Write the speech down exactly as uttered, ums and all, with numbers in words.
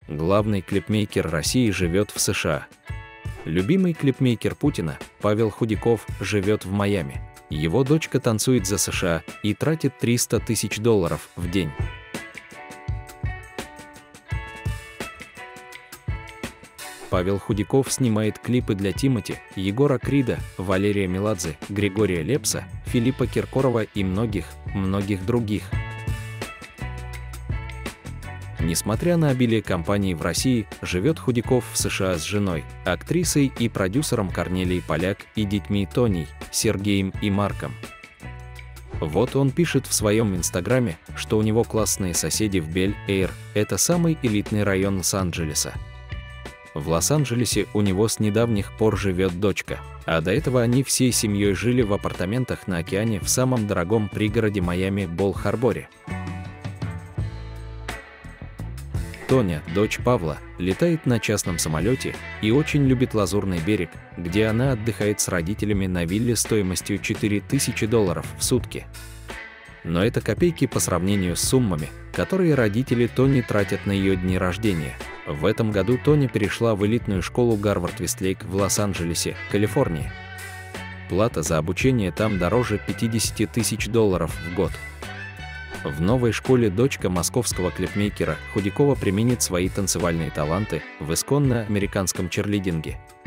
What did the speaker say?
Главный клипмейкер России живет в США. Любимый клипмейкер Путина, Павел Худяков, живет в Майами. Его дочка танцует за США и тратит триста тысяч долларов в день. Павел Худяков снимает клипы для Тимати, Егора Крида, Валерия Меладзе, Григория Лепса, Филиппа Киркорова и многих, многих других. Несмотря на обилие компаний в России, живет Худяков в США с женой, актрисой и продюсером Корнелией Поляк и детьми Тоней, Сергеем и Марком. Вот он пишет в своем инстаграме, что у него классные соседи в Бель-Эйр, это самый элитный район Лос-Анджелеса. В Лос-Анджелесе у него с недавних пор живет дочка, а до этого они всей семьей жили в апартаментах на океане в самом дорогом пригороде Майами Бол-Харборе. Тоня, дочь Павла, летает на частном самолете и очень любит Лазурный берег, где она отдыхает с родителями на вилле стоимостью четыре тысячи долларов в сутки. Но это копейки по сравнению с суммами, которые родители Тони тратят на ее дни рождения. В этом году Тоня перешла в элитную школу Гарвард-Вестлейк в Лос-Анджелесе, Калифорния. Плата за обучение там дороже пятидесяти тысяч долларов в год. В новой школе дочка московского клипмейкера Худякова применит свои танцевальные таланты в исконно американском черлидинге.